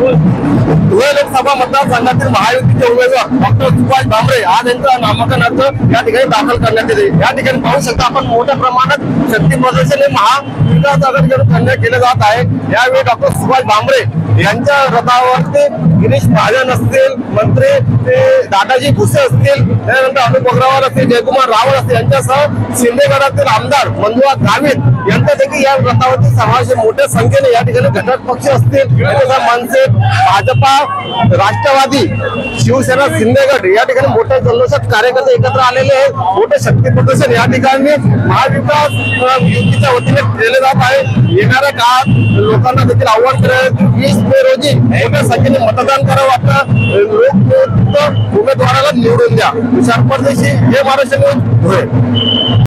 धुळे लोकसभा मतदारसंघातील महायुतीचे उमेदवार डॉक्टर सुभाष भामरे आज यांचा नामांकन अर्ज या ठिकाणी दाखल करण्यात येते। या ठिकाणी पाहू शकता आपण मोठ्या प्रमाणात शक्ती प्रदर्शन हे महाविकास आघाडीकडून केले जात आहे। यावेळी डॉक्टर सुभाष भामरे यांच्या रथावरती गिरीश महाजन असतील, मंत्री ते दादाजी भुसे असतील, त्यानंतर अनुप अग्रवाल असतील, जयकुमार रावळ असतील यांच्यासह शिंदेगडातील आमदार मंजुनाथ गावित यांचा देखील या रथावरती समावेश मोठ्या संख्येने या ठिकाणी घटक पक्ष असतील, मनसे, भाजपा, राष्ट्रवादी, शिवसेना, शिंदेगड या ठिकाणी मोठ्या जल्लोषात कार्यकर्ते एकत्र आलेले आहेत। मोठे शक्ती प्रदर्शन या ठिकाणी महाविकास युतीच्या वतीने केले जात आहे। येणाऱ्या काळात लोकांना देखील आव्हान करत 20 मे रोजी मोठ्या संख्येने मतदान करावं, आता लोकयुक्त उमेदवाराला निवडून द्या। विशाल परदेशी, हे महाराष्ट्र न्यूज, धुळे।